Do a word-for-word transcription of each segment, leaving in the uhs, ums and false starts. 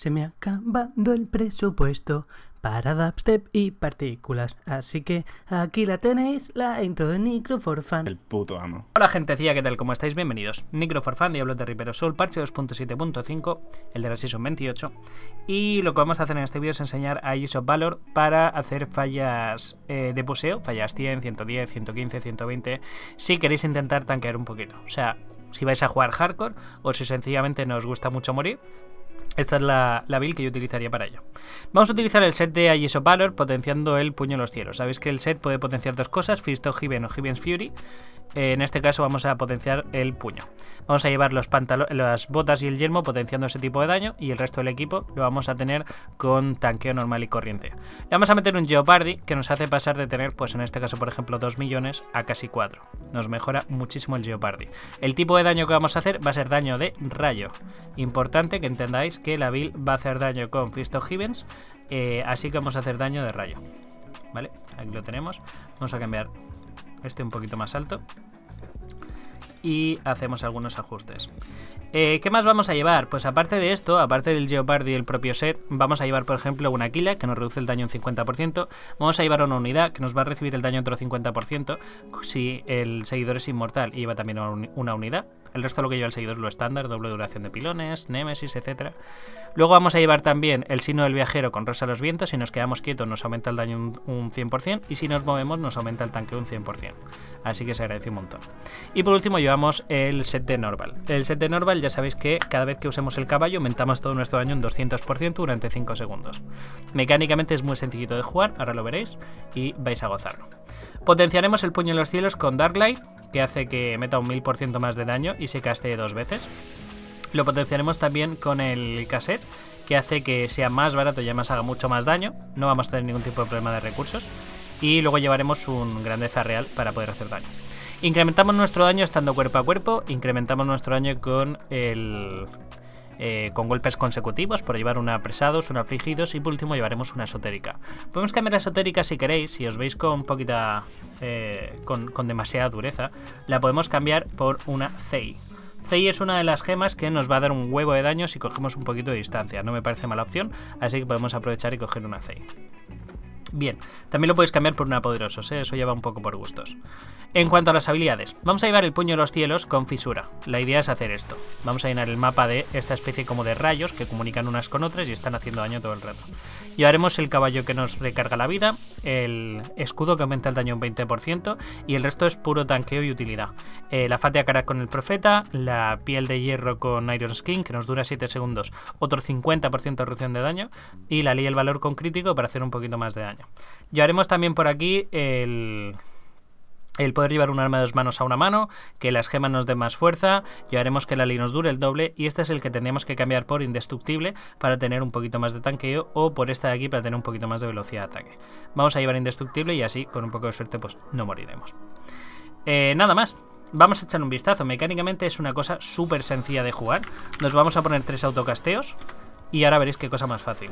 Se me ha acabado el presupuesto para dubstep y partículas. Así que aquí la tenéis, la intro de Necro for Fun. El puto amo. Hola gentecilla, ¿qué tal? ¿Cómo estáis? Bienvenidos. Necro for Fun, Diablo de Ripero Soul, parche dos punto siete punto cinco, el de la Season veintiocho. Y lo que vamos a hacer en este vídeo es enseñar a Use of Valor para hacer fallas eh, de puseo, fallas cien, ciento diez, ciento quince, ciento veinte, si queréis intentar tanquear un poquito. O sea, si vais a jugar hardcore o si sencillamente no os gusta mucho morir. Esta es la, la build que yo utilizaría para ello. Vamos a utilizar el set de Use of Valor potenciando el puño en los cielos. Sabéis que el set puede potenciar dos cosas, Fist of Heaven o Heaven's Fury. Eh, en este caso vamos a potenciar el puño. Vamos a llevar los las botas y el yelmo potenciando ese tipo de daño, y el resto del equipo lo vamos a tener con tanqueo normal y corriente. Le vamos a meter un Jeopardy que nos hace pasar de tener, pues en este caso por ejemplo, dos millones a casi cuatro. Nos mejora muchísimo el Jeopardy. El tipo de daño que vamos a hacer va a ser daño de rayo. Importante que entendáis que la build va a hacer daño con Fist of Heavens, eh, así que vamos a hacer daño de rayo. Vale, aquí lo tenemos. Vamos a cambiar este un poquito más alto y hacemos algunos ajustes. Eh, ¿Qué más vamos a llevar? Pues aparte de esto, aparte del Jeopardy y el propio set, vamos a llevar por ejemplo una Aquila que nos reduce el daño un cincuenta por ciento. Vamos a llevar una unidad que nos va a recibir el daño otro cincuenta por ciento si el seguidor es inmortal y lleva también una unidad. El resto de lo que lleva el seguidor es lo estándar, doble duración de pilones, némesis, etcétera. Luego vamos a llevar también el signo del viajero con rosa a los vientos. Si nos quedamos quietos nos aumenta el daño un, un cien por ciento y si nos movemos nos aumenta el tanque un cien por ciento. Así que se agradece un montón. Y por último llevamos el set de Norval. El set de Norval ya sabéis que cada vez que usemos el caballo aumentamos todo nuestro daño un doscientos por ciento durante cinco segundos. Mecánicamente es muy sencillito de jugar, ahora lo veréis y vais a gozarlo. Potenciaremos el puño en los cielos con Darklight, que hace que meta un mil por ciento más de daño y se castee dos veces. Lo potenciaremos también con el cassette, que hace que sea más barato y además haga mucho más daño. No vamos a tener ningún tipo de problema de recursos. Y luego llevaremos un grandeza real para poder hacer daño. Incrementamos nuestro daño estando cuerpo a cuerpo. Incrementamos nuestro daño con el... Eh, con golpes consecutivos, por llevar una apresados, una afligidos, y por último llevaremos una esotérica. Podemos cambiar la esotérica si queréis, si os veis con poquita eh, con, con demasiada dureza, la podemos cambiar por una Zei. Zei es una de las gemas que nos va a dar un huevo de daño si cogemos un poquito de distancia. No me parece mala opción, así que podemos aprovechar y coger una Zei. Bien, también lo podéis cambiar por una poderosos, ¿eh? Eso lleva un poco por gustos. En cuanto a las habilidades, vamos a llevar el puño de los cielos con fisura. La idea es hacer esto. Vamos a llenar el mapa de esta especie como de rayos que comunican unas con otras y están haciendo daño todo el rato. Llevaremos el caballo que nos recarga la vida, el escudo que aumenta el daño un veinte por ciento y el resto es puro tanqueo y utilidad. Eh, la Fatea Cara con el profeta, la piel de hierro con Iron Skin que nos dura siete segundos, otro cincuenta por ciento de reducción de daño, y la ley del valor con crítico para hacer un poquito más de daño. Llevaremos también por aquí el... el poder llevar un arma de dos manos a una mano, que las gemas nos den más fuerza, llevaremos que la ley nos dure el doble, y este es el que tendríamos que cambiar por indestructible para tener un poquito más de tanqueo, o por esta de aquí para tener un poquito más de velocidad de ataque. Vamos a llevar indestructible y así, con un poco de suerte, pues no moriremos. Eh, nada más. Vamos a echar un vistazo. Mecánicamente es una cosa súper sencilla de jugar. Nos vamos a poner tres autocasteos y ahora veréis qué cosa más fácil.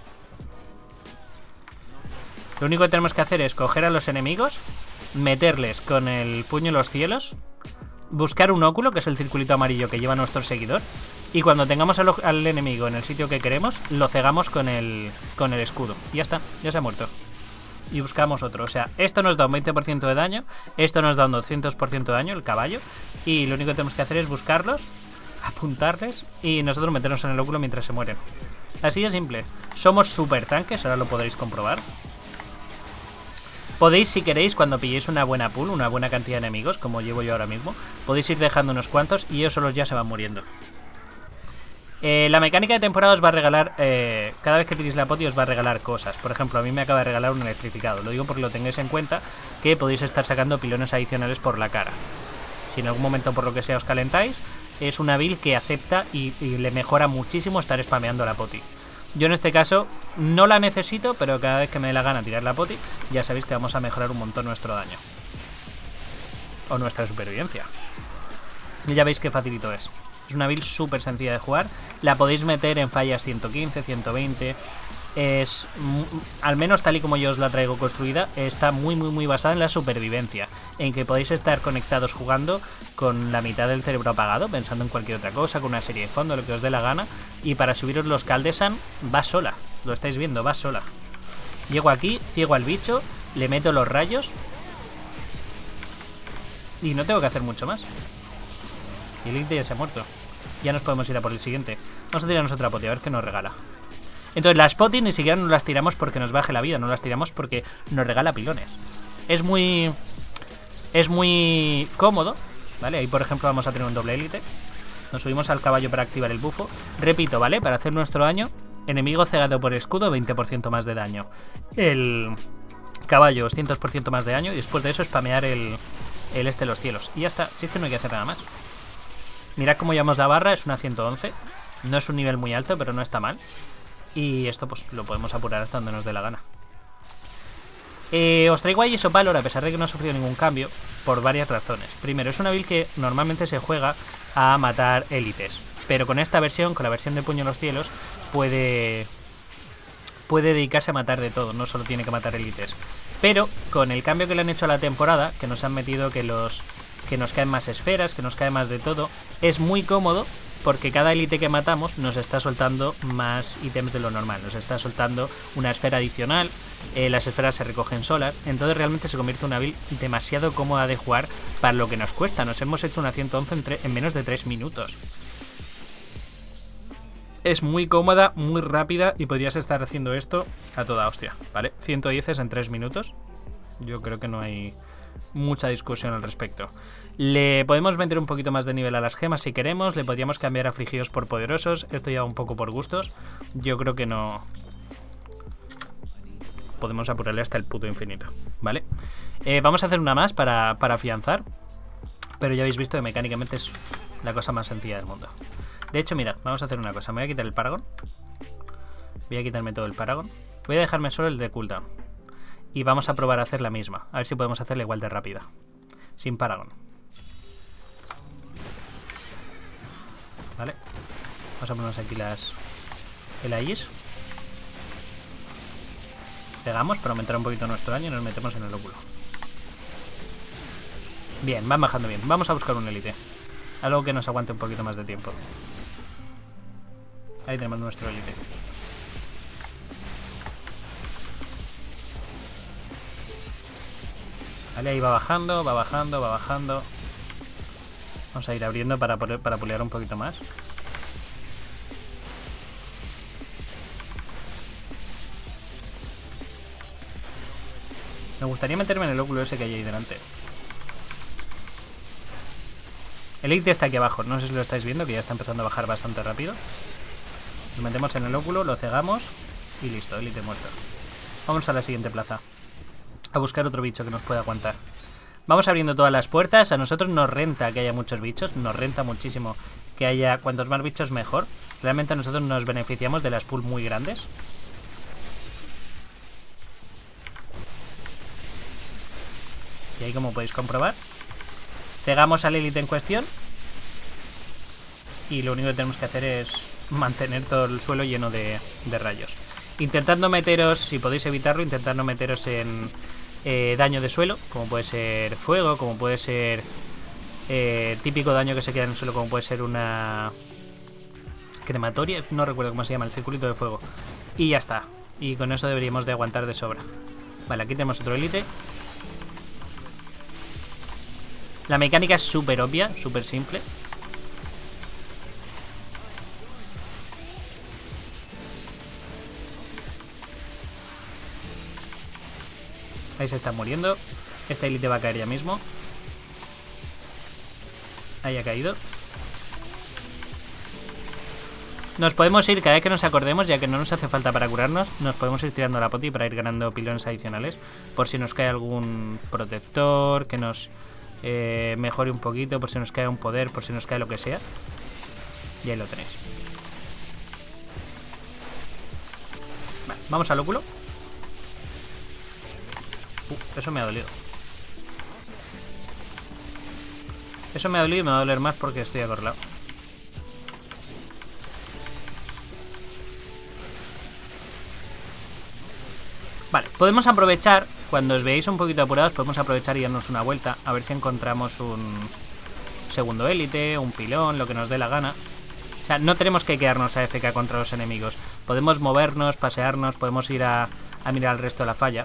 Lo único que tenemos que hacer es coger a los enemigos, meterles con el puño en los cielos, buscar un óculo, que es el circulito amarillo que lleva nuestro seguidor, y cuando tengamos al, al enemigo en el sitio que queremos, lo cegamos con el, con el escudo. Y ya está, ya se ha muerto. Y buscamos otro. O sea, esto nos da un veinte por ciento de daño, esto nos da un doscientos por ciento de daño, el caballo, y lo único que tenemos que hacer es buscarlos, apuntarles y nosotros meternos en el óculo mientras se mueren. Así de simple. Somos super tanques, ahora lo podréis comprobar. Podéis, si queréis, cuando pilléis una buena pool, una buena cantidad de enemigos, como llevo yo ahora mismo, podéis ir dejando unos cuantos y ellos solos ya se van muriendo. Eh, la mecánica de temporada os va a regalar, eh, cada vez que tiréis la poti os va a regalar cosas. Por ejemplo, a mí me acaba de regalar un electrificado. Lo digo porque lo tengáis en cuenta, que podéis estar sacando pilones adicionales por la cara. Si en algún momento por lo que sea os calentáis, es una build que acepta y, y le mejora muchísimo estar spameando la poti. Yo en este caso no la necesito, pero cada vez que me dé la gana tirar la poti, ya sabéis que vamos a mejorar un montón nuestro daño. O nuestra supervivencia. Y ya veis qué facilito es. Es una build súper sencilla de jugar. La podéis meter en fallas ciento quince, ciento veinte. Es, al menos tal y como yo os la traigo construida, está muy muy muy basada en la supervivencia, en que podéis estar conectados jugando con la mitad del cerebro apagado, pensando en cualquier otra cosa, con una serie de fondo, lo que os dé la gana. Y para subiros los Caldesan va sola, lo estáis viendo, va sola. Llego aquí, ciego al bicho, le meto los rayos y no tengo que hacer mucho más. Y el Elite ya se ha muerto. Ya nos podemos ir a por el siguiente. Vamos a tirarnos otra poti, a ver qué nos regala. Entonces las potis ni siquiera nos las tiramos porque nos baje la vida, no las tiramos porque nos regala pilones. Es muy... Es muy cómodo, ¿vale? Ahí por ejemplo vamos a tener un doble élite. Nos subimos al caballo para activar el bufo. Repito, ¿vale? Para hacer nuestro daño, enemigo cegado por escudo, veinte por ciento más de daño. El caballo, doscientos por ciento más de daño. Y después de eso spamear el, el este de los cielos. Y ya está, si es que no hay que hacer nada más. Mirad cómo llevamos la barra, es una ciento once. No es un nivel muy alto, pero no está mal. Y esto pues lo podemos apurar hasta donde nos dé la gana. eh, Os traigo a Eyes of Valor a pesar de que no ha sufrido ningún cambio, por varias razones. Primero, es una build que normalmente se juega a matar élites, pero con esta versión, con la versión de Puño en los Cielos, puede Puede dedicarse a matar de todo, no solo tiene que matar élites. Pero con el cambio que le han hecho a la temporada, que nos han metido que los que nos caen más esferas, que nos cae más de todo, es muy cómodo. Porque cada élite que matamos nos está soltando más ítems de lo normal. Nos está soltando una esfera adicional. Eh, las esferas se recogen solas. Entonces realmente se convierte en una build demasiado cómoda de jugar para lo que nos cuesta. Nos hemos hecho una ciento once en, en menos de tres minutos. Es muy cómoda, muy rápida. Y podrías estar haciendo esto a toda hostia, ¿vale? ciento diez en tres minutos. Yo creo que no hay mucha discusión al respecto. Le podemos meter un poquito más de nivel a las gemas si queremos. Le podríamos cambiar a afligidos por poderosos. Esto ya va un poco por gustos. Yo creo que no. Podemos apurarle hasta el puto infinito, ¿vale? Eh, vamos a hacer una más para, para afianzar. Pero ya habéis visto que mecánicamente es la cosa más sencilla del mundo. De hecho, mirad, vamos a hacer una cosa. Me voy a quitar el Paragon. Voy a quitarme todo el Paragon. Voy a dejarme solo el de cooldown. Y vamos a probar a hacer la misma. A ver si podemos hacerla igual de rápida. Sin Paragon. Vale. Vamos a ponernos aquí las... El Aegis. Pegamos para aumentar un poquito nuestro daño y nos metemos en el óculo. Bien, van bajando bien. Vamos a buscar un élite. Algo que nos aguante un poquito más de tiempo. Ahí tenemos nuestro élite. Vale, ahí va bajando, va bajando, va bajando. Vamos a ir abriendo para, para pulear un poquito más. Me gustaría meterme en el óculo ese que hay ahí delante. El élite está aquí abajo, no sé si lo estáis viendo, que ya está empezando a bajar bastante rápido. Nos metemos en el óculo, lo cegamos y listo, élite muerto. Vamos a la siguiente plaza. A buscar otro bicho que nos pueda aguantar. Vamos abriendo todas las puertas. A nosotros nos renta que haya muchos bichos. Nos renta muchísimo que haya cuantos más bichos mejor. Realmente a nosotros nos beneficiamos de las pools muy grandes. Y ahí, como podéis comprobar, cegamos al élite en cuestión. Y lo único que tenemos que hacer es mantener todo el suelo lleno de, de rayos. Intentando meteros, si podéis evitarlo, intentando meteros en... Eh, daño de suelo, como puede ser fuego, como puede ser eh, típico daño que se queda en el suelo, como puede ser una crematoria, no recuerdo cómo se llama, el circulito de fuego. Y ya está, y con eso deberíamos de aguantar de sobra. Vale, aquí tenemos otro élite. La mecánica es súper obvia, súper simple. Ahí se está muriendo. Esta élite va a caer ya mismo. Ahí ha caído. Nos podemos ir, cada vez que nos acordemos, ya que no nos hace falta para curarnos, nos podemos ir tirando la poti para ir ganando pilones adicionales. Por si nos cae algún protector, que nos eh, mejore un poquito, por si nos cae un poder, por si nos cae lo que sea. Y ahí lo tenéis. Vale, vamos al óculo. Uh, eso me ha dolido. Eso me ha dolido y me va a doler más porque estoy acorralado. Vale, podemos aprovechar, cuando os veáis un poquito apurados, podemos aprovechar y darnos una vuelta, a ver si encontramos un segundo élite, un pilón, lo que nos dé la gana. O sea, no tenemos que quedarnos a F K contra los enemigos. Podemos movernos, pasearnos, podemos ir a, a mirar el resto de la falla.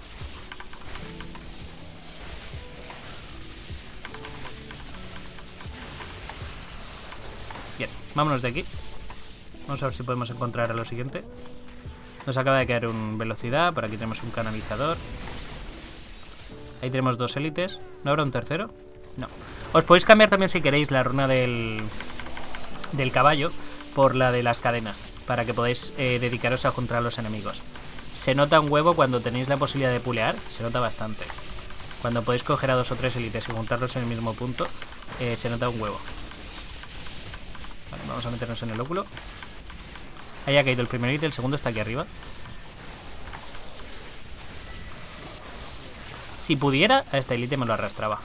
Bien, vámonos de aquí. Vamos a ver si podemos encontrar a lo siguiente. Nos acaba de caer un velocidad. Por aquí tenemos un canalizador. Ahí tenemos dos élites. ¿No habrá un tercero? No. Os podéis cambiar también si queréis la runa del, del caballo por la de las cadenas, para que podáis eh, dedicaros a juntar a los enemigos. Se nota un huevo cuando tenéis la posibilidad de pulear. Se nota bastante. Cuando podéis coger a dos o tres élites y juntarlos en el mismo punto, eh, se nota un huevo. Vale, vamos a meternos en el óculo. Ahí ha caído el primer élite, el segundo está aquí arriba. Si pudiera, a esta élite me lo arrastraba.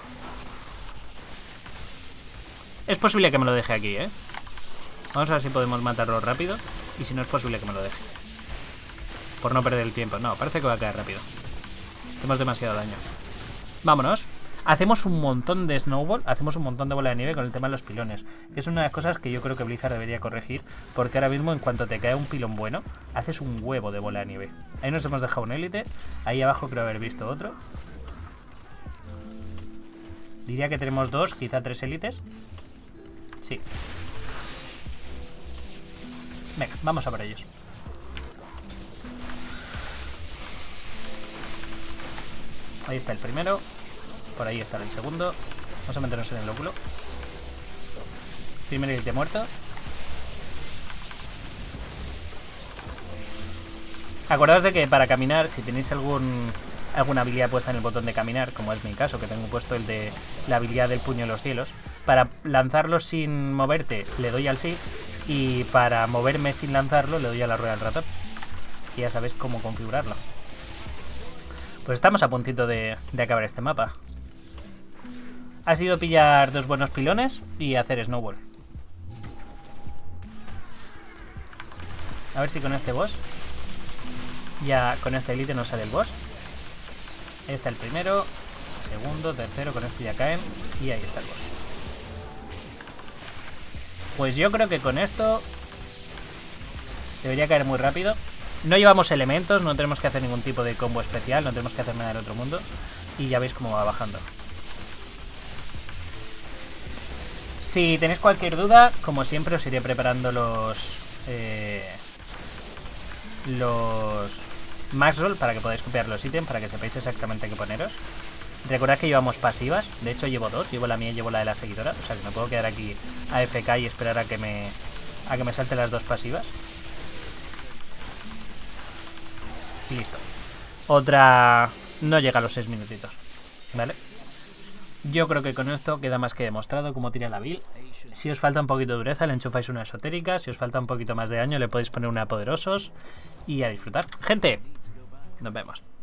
Es posible que me lo deje aquí, ¿eh? Vamos a ver si podemos matarlo rápido. Y si no, es posible que me lo deje. Por no perder el tiempo. No, parece que va a caer rápido. Hacemos demasiado daño. Vámonos. Hacemos un montón de snowball, hacemos un montón de bola de nieve con el tema de los pilones. Que es una de las cosas que yo creo que Blizzard debería corregir. Porque ahora mismo, en cuanto te cae un pilón bueno, haces un huevo de bola de nieve. Ahí nos hemos dejado un élite. Ahí abajo creo haber visto otro. Diría que tenemos dos, quizá tres élites. Sí. Venga, vamos a por ellos. Ahí está el primero. Por ahí está el segundo. Vamos a meternos en el óculo. Primer élite muerto. Acordaos de que para caminar, si tenéis algún alguna habilidad puesta en el botón de caminar, como es mi caso, que tengo puesto el de la habilidad del puño de los cielos, para lanzarlo sin moverte le doy al sí, y para moverme sin lanzarlo le doy a la rueda del ratón. Y ya sabéis cómo configurarlo. Pues estamos a puntito de, de acabar este mapa. Ha sido pillar dos buenos pilones y hacer snowball. A ver si con este boss, ya con este elite nos sale el boss. Ahí está el primero, segundo, tercero, con este ya caen. Y ahí está el boss. Pues yo creo que con esto debería caer muy rápido. No llevamos elementos, no tenemos que hacer ningún tipo de combo especial, no tenemos que hacer nada del otro mundo. Y ya veis cómo va bajando. Si tenéis cualquier duda, como siempre os iré preparando los eh, los max roll para que podáis copiar los ítems, para que sepáis exactamente qué poneros. Recordad que llevamos pasivas, de hecho llevo dos, llevo la mía y llevo la de la seguidora, o sea que me puedo quedar aquí a F K y esperar a que me a que me salte las dos pasivas. Y listo. Otra no llega a los seis minutitos, ¿vale? Yo creo que con esto queda más que demostrado cómo tira la build. Si os falta un poquito de dureza, le enchufáis una esotérica. Si os falta un poquito más de daño, le podéis poner una poderosos. Y a disfrutar. Gente, nos vemos.